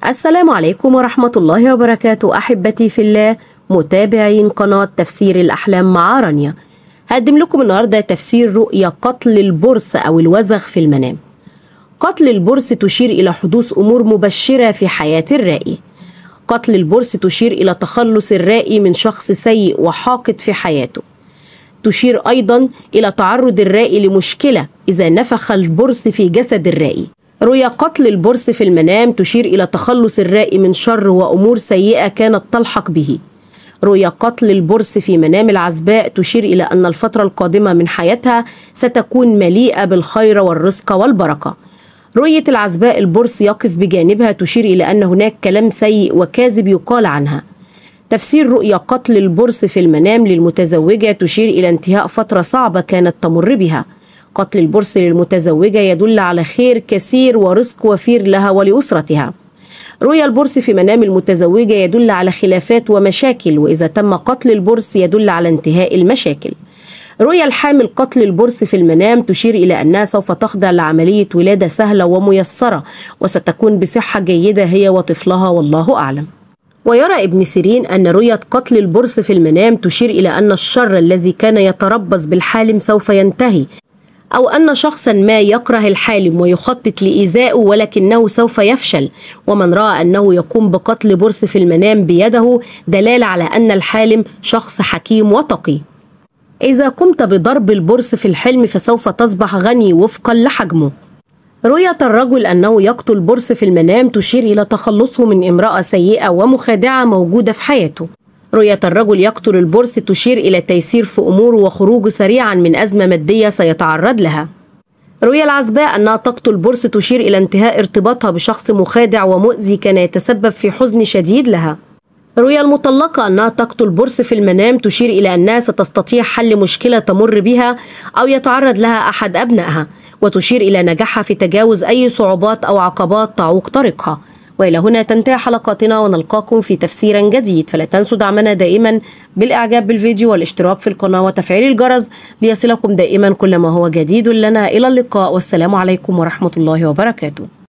السلام عليكم ورحمة الله وبركاته أحبتي في الله متابعين قناة تفسير الأحلام مع رانيا. هقدم لكم النهاردة تفسير رؤيا قتل البرص أو الوزغ في المنام. قتل البرص تشير إلى حدوث أمور مبشرة في حياة الرائي. قتل البرص تشير إلى تخلص الرائي من شخص سيء وحاقد في حياته. تشير أيضا إلى تعرض الرائي لمشكلة إذا نفخ البرص في جسد الرائي. رؤيا قتل البرص في المنام تشير إلى تخلص الرائي من شر وأمور سيئة كانت تلحق به. رؤيا قتل البرص في منام العزباء تشير إلى أن الفترة القادمة من حياتها ستكون مليئة بالخير والرزق والبركة. رؤية العزباء البرص يقف بجانبها تشير إلى أن هناك كلام سيء وكاذب يقال عنها. تفسير رؤيا قتل البرص في المنام للمتزوجة تشير إلى انتهاء فترة صعبة كانت تمر بها. قتل البرص للمتزوجة يدل على خير كثير ورزق وفير لها ولأسرتها. رؤيا البرص في منام المتزوجة يدل على خلافات ومشاكل، وإذا تم قتل البرص يدل على انتهاء المشاكل. رؤيا الحامل قتل البرص في المنام تشير إلى أنها سوف تخضع لعملية ولادة سهلة وميسرة، وستكون بصحة جيدة هي وطفلها والله أعلم. ويرى ابن سيرين أن رؤية قتل البرص في المنام تشير إلى أن الشر الذي كان يتربص بالحالم سوف ينتهي، أو أن شخصا ما يكره الحالم ويخطط لإيذائه ولكنه سوف يفشل. ومن رأى أنه يقوم بقتل برص في المنام بيده دلالة على أن الحالم شخص حكيم وتقي. إذا قمت بضرب البرص في الحلم فسوف تصبح غني وفقا لحجمه. رؤية الرجل أنه يقتل برص في المنام تشير إلى تخلصه من امرأة سيئة ومخادعة موجودة في حياته. رؤية الرجل يقتل البرص تشير إلى التيسير في أموره وخروجه سريعا من أزمة مادية سيتعرض لها. رؤيا العزباء أنها تقتل برص تشير إلى انتهاء ارتباطها بشخص مخادع ومؤذي كان يتسبب في حزن شديد لها. رؤيا المطلقة أنها تقتل برص في المنام تشير إلى أنها ستستطيع حل مشكلة تمر بها أو يتعرض لها أحد أبنائها، وتشير إلى نجاحها في تجاوز أي صعوبات أو عقبات تعوق طريقها. وإلى هنا تنتهي حلقاتنا، ونلقاكم في تفسير جديد. فلا تنسوا دعمنا دائما بالإعجاب بالفيديو والاشتراك في القناة وتفعيل الجرس ليصلكم دائما كل ما هو جديد لنا. إلى اللقاء، والسلام عليكم ورحمة الله وبركاته.